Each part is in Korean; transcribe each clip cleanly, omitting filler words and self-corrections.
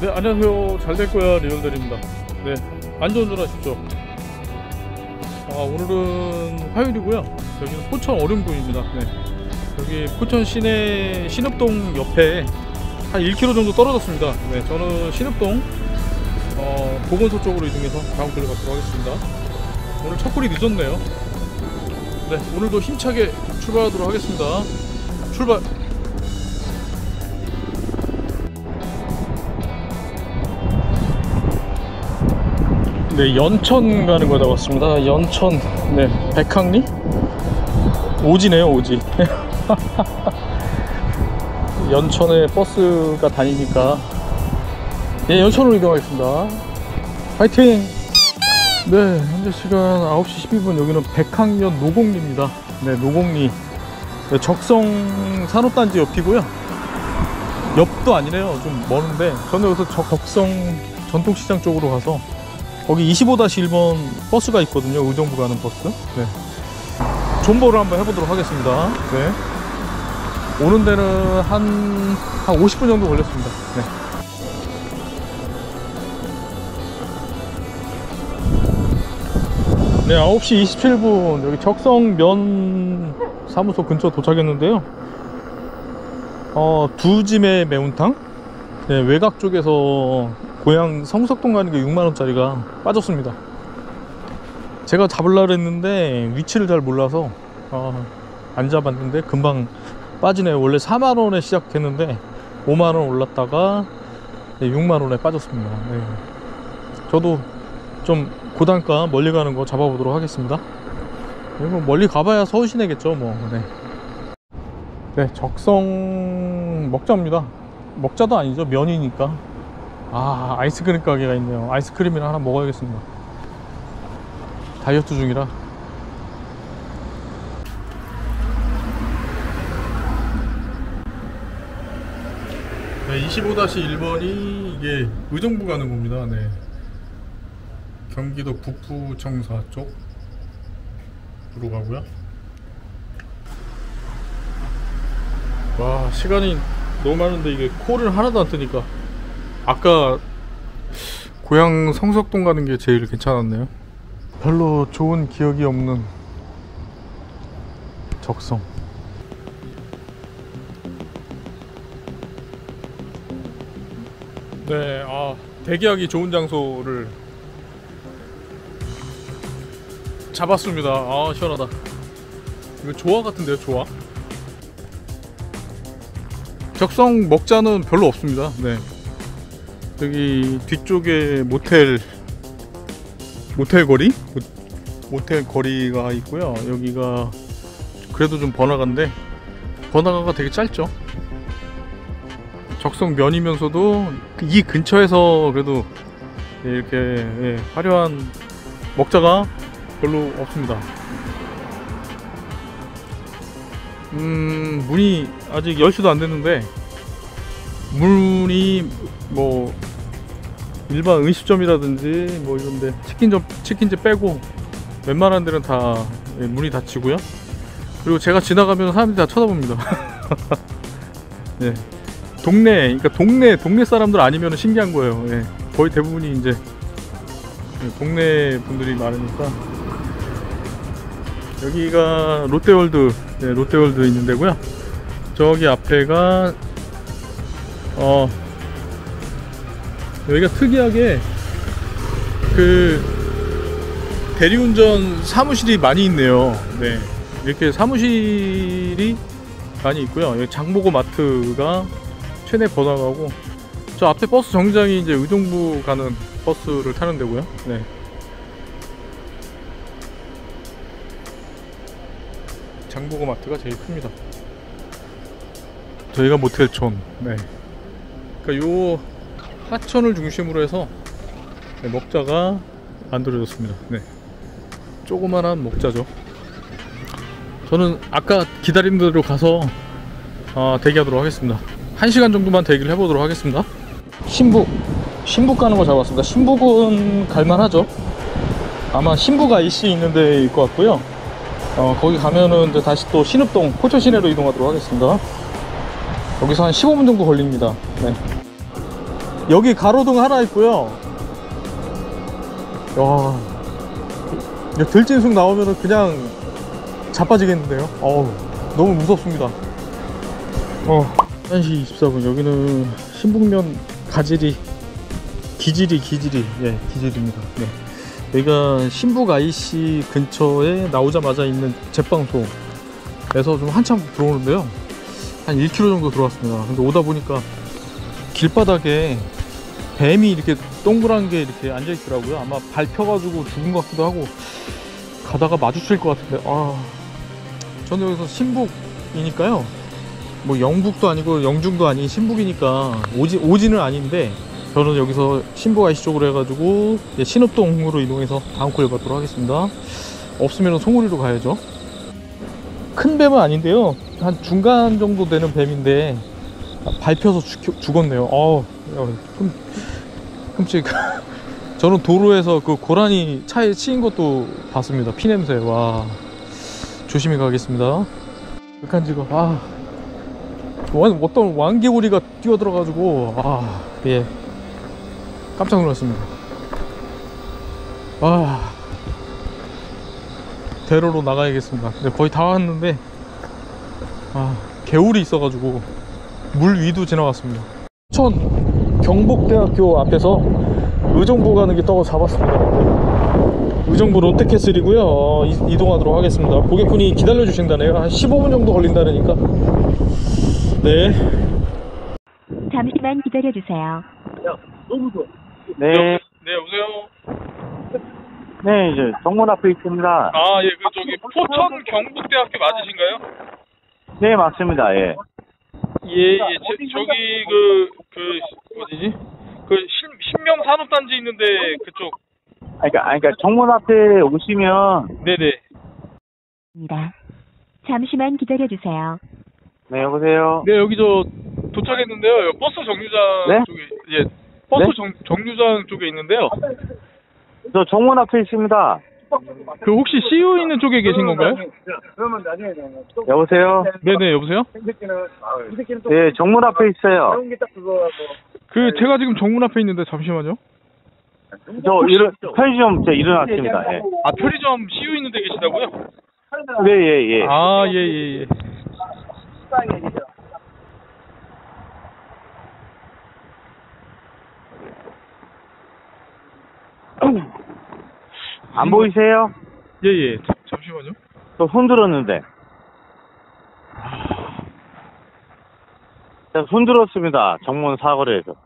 네, 안녕하세요. 잘될 거야 리얼들입니다. 네, 안전운전하십시오. 오늘은 화요일이고요. 여기는 포천 어림동입니다. 네, 여기 포천 시내 신읍동 옆에 한 1km 정도 떨어졌습니다. 네, 저는 신읍동 보건소 쪽으로 이동해서 다음 길로 가도록 하겠습니다. 오늘 첫 골이 늦었네요. 네, 오늘도 힘차게 출발하도록 하겠습니다. 출발! 네, 연천 가는 거 잡았습니다. 연천, 네, 백항리? 오지네요, 오지. 연천에 버스가 다니니까, 예, 연천으로 이동하겠습니다. 파이팅! 네, 현재 시간 9시 12분, 여기는 백항면 노곡리입니다. 네, 노곡리. 네, 적성 산업단지 옆이고요. 옆도 아니네요. 좀 먼데, 저는 여기서 적성 전통시장 쪽으로 가서 거기 25-1번 버스가 있거든요. 의정부 가는 버스. 네. 존버를 한번 해보도록 하겠습니다. 네. 오는 데는 한 50분 정도 걸렸습니다. 네. 네, 9시 27분 여기 적성면 사무소 근처 도착했는데요. 두짐의 매운탕? 네, 외곽 쪽에서 고향 성석동 가는 게 6만원짜리가 빠졌습니다. 제가 잡으려고 했는데 위치를 잘 몰라서 안 잡았는데 금방 빠지네요. 원래 4만원에 시작했는데 5만원 올랐다가 6만원에 빠졌습니다. 네. 저도 좀 고단가 멀리 가는 거 잡아보도록 하겠습니다. 뭐 멀리 가봐야 서울 시내겠죠 뭐. 네. 네, 적성 먹자입니다. 먹자도 아니죠, 면이니까. 아이스크림 가게가 있네요. 아이스크림이나 하나 먹어야겠습니다. 다이어트 중이라. 네, 25-1번이 이게 의정부 가는 겁니다. 네. 경기도 북부청사 쪽으로 가고요. 와, 시간이 너무 많은데 이게 콜을 하나도 안 뜨니까. 아까 고향 성석동 가는 게 제일 괜찮았네요. 별로 좋은 기억이 없는 적성. 네, 대기하기 좋은 장소를 잡았습니다. 시원하다. 이거 조화 같은데요, 조화? 적성 먹자는 별로 없습니다. 네. 여기 뒤쪽에 모텔 거리가 있고요. 여기가 그래도 좀 번화가인데 번화가가 되게 짧죠. 적성 면이면서도 이 근처에서 그래도 이렇게 화려한 먹자가 별로 없습니다. 문이 아직 10시도 안 됐는데 문이 뭐 일반 음식점이라든지 뭐 이런데 치킨집 빼고 웬만한 데는 다 문이 닫히고요. 그리고 제가 지나가면 사람들이 다 쳐다봅니다. 네. 그러니까 동네 사람들 아니면 신기한 거예요. 네. 거의 대부분이 이제 동네 분들이 많으니까. 여기가 롯데월드, 네, 롯데월드 있는 데고요. 저기 앞에가 여기가 특이하게 그 대리운전 사무실이 많이 있네요. 네, 이렇게 사무실이 많이 있고요. 여기 장보고 마트가 최대 번화가고, 저 앞에 버스 정류장이 이제 의정부 가는 버스를 타는 데고요. 네. 장보고 마트가 제일 큽니다. 저희가 모텔촌. 네. 그러니까 요 하천을 중심으로 해서 먹자가 만들어졌습니다. 네. 조그만한 먹자죠. 저는 아까 기다린 대로 가서 대기하도록 하겠습니다. 1시간 정도만 대기를 해보도록 하겠습니다. 신북 가는 거 잡았습니다. 신북은 갈만하죠. 아마 신북 IC 있는 데일 것 같고요. 거기 가면은 이제 다시 또 신읍동 포천 시내로 이동하도록 하겠습니다. 여기서 한 15분 정도 걸립니다. 네. 여기 가로등 하나 있고요. 야, 들짐승 나오면은 그냥 자빠지겠는데요. 어우, 너무 무섭습니다. 1시 24분. 여기는 신북면 가지리 기지리. 예, 기지리입니다. 네. 여기가 신북 IC 근처에 나오자마자 있는 제빵소에서 좀 한참 들어오는데요. 한 1km 정도 들어왔습니다. 근데 오다 보니까 길바닥에 뱀이 이렇게 동그란 게 이렇게 앉아 있더라고요. 아마 밟혀가지고 죽은 것 같기도 하고, 가다가 마주칠 것 같은데, 저는 여기서 신북이니까요. 뭐 영북도 아니고 영중도 아닌 신북이니까 오지는 아닌데, 저는 여기서 신북 IC 쪽으로 해가지고 신읍동으로 이동해서 다음 콜 받도록 하겠습니다. 없으면 송우리로 가야죠. 큰 뱀은 아닌데요, 한 중간 정도 되는 뱀인데 밟혀서 죽었네요. 끔찍. 저는 도로에서 그 고라니 차에 치인 것도 봤습니다. 피냄새. 와, 조심히 가겠습니다. 극한 직업. 어떤 왕개구리가 뛰어들어가지고 예, 깜짝 놀랐습니다. 대로로 나가야겠습니다. 근데 거의 다 왔는데 개울이 있어가지고 물 위도 지나갔습니다. 천 경북대학교 앞에서 의정부 가는 게 떠서 잡았습니다. 의정부 롯데캐슬이고요. 이동하도록 하겠습니다. 고객분이 기다려 주신다네요. 한 15분 정도 걸린다니까. 네. 잠시만 기다려 주세요. 네. 네, 여보세요. 네, 이제 정문 앞에 있습니다. 예, 저기 포천 경북대학교 맞으신가요? 네, 맞습니다. 예. 예. 저기 어디지? 신명 산업단지 있는데 그쪽. 그러니까 정문 앞에 오시면. 네네. 잠시만 기다려 주세요. 네, 여보세요. 네, 여기 도착했는데요. 버스 정류장 네? 쪽에, 버스 네? 정류장 쪽에 있는데요. 저 정문 앞에 있습니다. 혹시 CU 있는 쪽에 계신 건가요? 여보세요. 네네, 여보세요. 네, 정문 앞에 있어요. 제가 지금 정문 앞에 있는데 잠시만요. 편의점 일어났습니다. 예. 편의점 CU 있는 데 계시다고요? 네, 예. 예. 안 보이세요? 예. 잠시만요. 저 손 들었는데. 제가 손 들었습니다. 정문 사거리에서.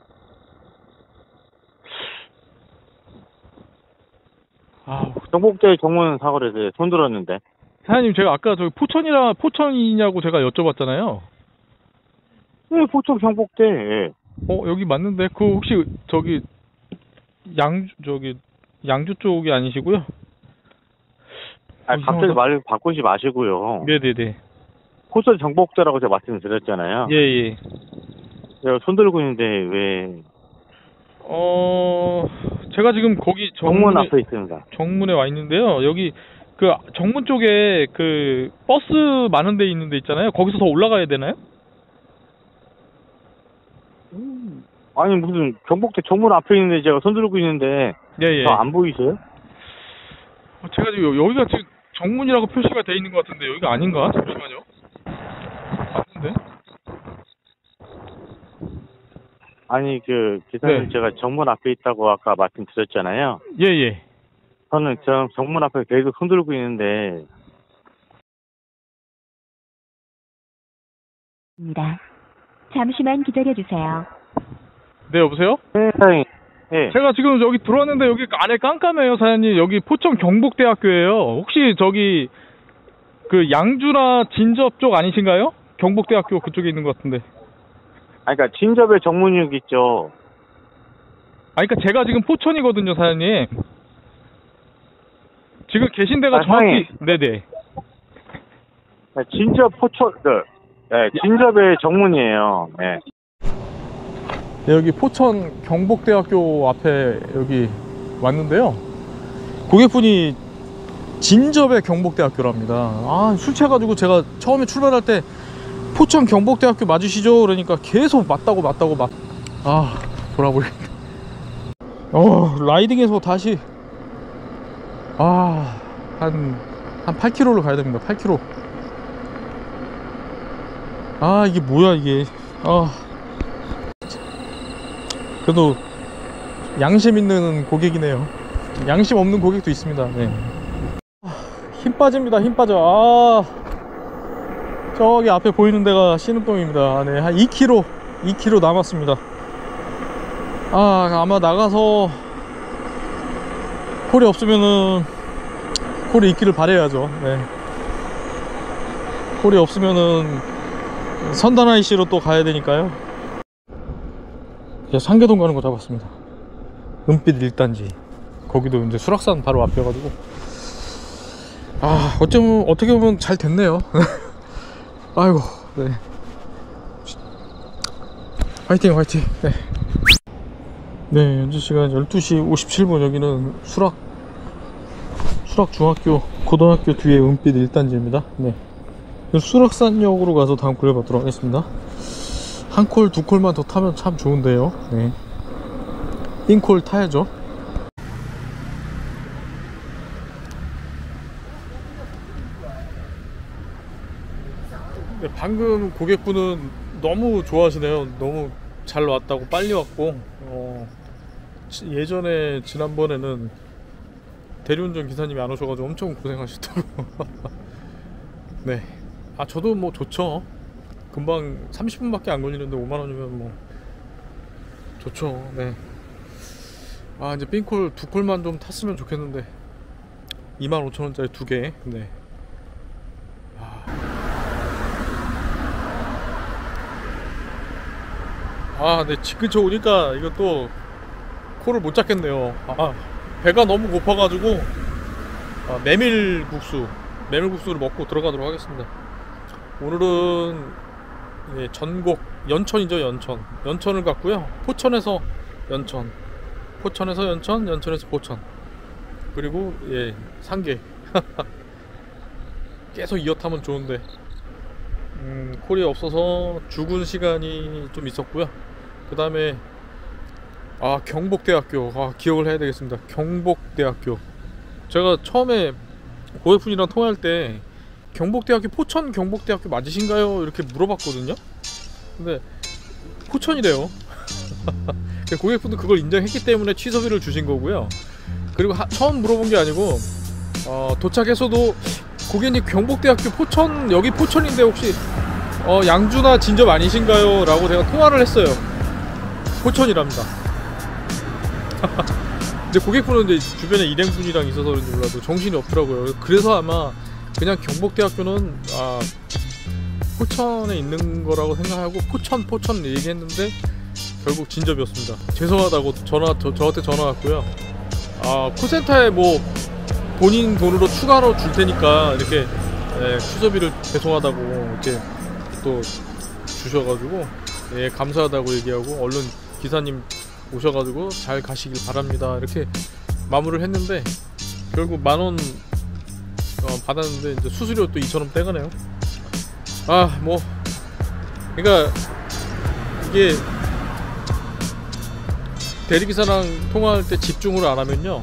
경북대 정문 사거리에서 손 들었는데. 사장님, 제가 아까 포천이냐고 제가 여쭤봤잖아요. 네, 포천 경북대. 예. 여기 맞는데 혹시 양주 쪽이 아니시고요? 갑자기 말 바꾸지 마시고요. 네네네. 포천 경북대라고 제가 말씀드렸잖아요. 예. 제가 손 들고 있는데 왜? 제가 지금 거기 정문 앞에 있습니다. 정문에 와 있는데요. 여기 정문 쪽에 버스 많은 데 있는 데 있잖아요. 거기서 더 올라가야 되나요? 아니, 무슨 경북대 정문 앞에 있는데 제가 손 들고 있는데. 예. 안 보이세요? 제가 지금 여기가 지금 정문이라고 표시가 돼 있는 것 같은데 여기가 아닌가? 잠시만요. 맞는데? 아니, 기사님, 네. 제가 정문 앞에 있다고 아까 말씀드렸잖아요. 예. 저는 정문 앞에 계속 손 들고 있는데. 잠시만 기다려 주세요. 네, 여보세요? 네, 사장님. 네. 제가 지금 여기 들어왔는데 여기 안에 깜깜해요, 사장님. 여기 포천 경북대학교예요. 혹시 양주나 진접 쪽 아니신가요? 경북대학교 그쪽에 있는 것 같은데. 그러니까 진접에 정문이 여기 있죠. 그러니까 제가 지금 포천이거든요, 사장님. 지금 계신 데가 정확히. 네네. 진접 포천, 진접의 정문이에요. 네. 네, 여기 포천 경북대학교 앞에 여기 왔는데요. 고객분이 진접의 경북대학교랍니다. 술 취해가지고 제가 처음에 출발할 때 포천 경북대학교 맞으시죠? 그러니까 계속 맞다고. 돌아보겠다. 라이딩에서 다시 한 8km를 가야 됩니다. 8km. 이게 뭐야 이게. 그래도 양심 있는 고객이네요. 양심 없는 고객도 있습니다. 네. 힘 빠집니다. 힘 빠져. 저기 앞에 보이는 데가 신흥동입니다. 네, 한 2km 남았습니다. 아마 나가서 콜이 없으면은 콜이 있기를 바라야죠. 네. 콜이 없으면은 선단 IC로 또 가야 되니까요. 이제 상계동 가는 거 잡았습니다. 은빛 1단지. 거기도 이제 수락산 바로 앞이어가지고 어떻게 보면 잘 됐네요. 아이고, 네. 화이팅. 네, 현재 시간 12시 57분. 여기는 수락 중학교 고등학교 뒤에 은빛 1단지입니다. 네. 수락산역으로 가서 다음 콜을 받도록 하겠습니다. 한 콜, 두 콜만 더 타면 참 좋은데요. 네. 띵콜 타야죠. 네, 방금 고객분은 너무 좋아하시네요. 너무 잘 왔다고, 빨리 왔고, 예전에 지난번에는 대리운전 기사님이 안 오셔가지고 엄청 고생하셨다고. 네. 저도 뭐 좋죠. 금방 30분밖에 안 걸리는데 5만원이면 뭐 좋죠. 네. 이제 삥콜 두 콜만 좀 탔으면 좋겠는데 25,000원짜리 두 개. 네. 네, 집 근처 오니까 이거 또 콜을 못 잡겠네요. 배가 너무 고파가지고 메밀국수를 먹고 들어가도록 하겠습니다. 오늘은 전곡 연천이죠. 연천을 갔고요. 포천에서 연천, 연천에서 포천, 그리고 상계. 계속 이어 타면 좋은데 콜이 없어서 죽은 시간이 좀 있었고요. 그 다음에 경복대학교, 기억을 해야 되겠습니다. 경복대학교. 제가 처음에 고객분이랑 통화할 때 경복대학교, 포천 경복대학교 맞으신가요? 이렇게 물어봤거든요. 근데 포천이래요. 고객분도 그걸 인정했기 때문에 취소비를 주신 거고요. 그리고 처음 물어본 게 아니고 도착해서도 고객님 경복대학교 포천, 여기 포천인데 혹시 양주나 진접 아니신가요? 라고 제가 통화를 했어요. 포천이랍니다. 이제 고객분은 이제 주변에 일행분이랑 있어서 그런지 몰라도 정신이 없더라고요. 그래서 아마 그냥 경복대학교는 포천에 있는 거라고 생각하고 포천 얘기했는데 결국 진접이었습니다. 죄송하다고 저한테 전화 왔고요. 콜센터에 뭐 본인 돈으로 추가로 줄 테니까 이렇게 취소비를 죄송하다고 이렇게 또 주셔가지고 감사하다고 얘기하고 얼른 기사님 오셔가지고 잘 가시길 바랍니다 이렇게 마무리를 했는데 결국 10,000원 받았는데 이제 수수료 또 2,000원 떼가네요. 뭐 그러니까 이게 대리기사랑 통화할 때 집중을 안 하면요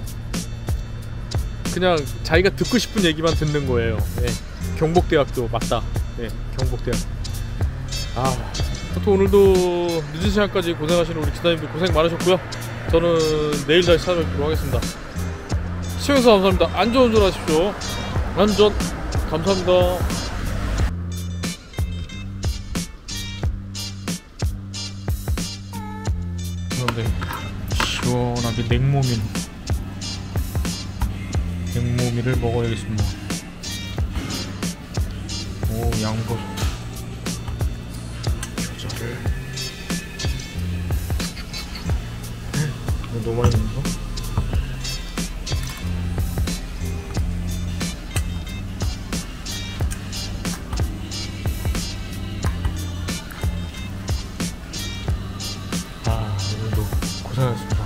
그냥 자기가 듣고 싶은 얘기만 듣는 거예요. 경복대학교 맞다. 경복대학. 또 오늘도 늦은 시간까지 고생하시는 우리 기사님들 고생 많으셨고요. 저는 내일 다시 찾아뵙도록 하겠습니다. 시청해주셔서 감사합니다. 안전운전 하십시오. 안전 감사합니다. 그런데 시원하게 냉모미를 먹어야겠습니다. 양버섯 겨자를 너무 많이 먹는 거? 오늘도 고생하셨습니다.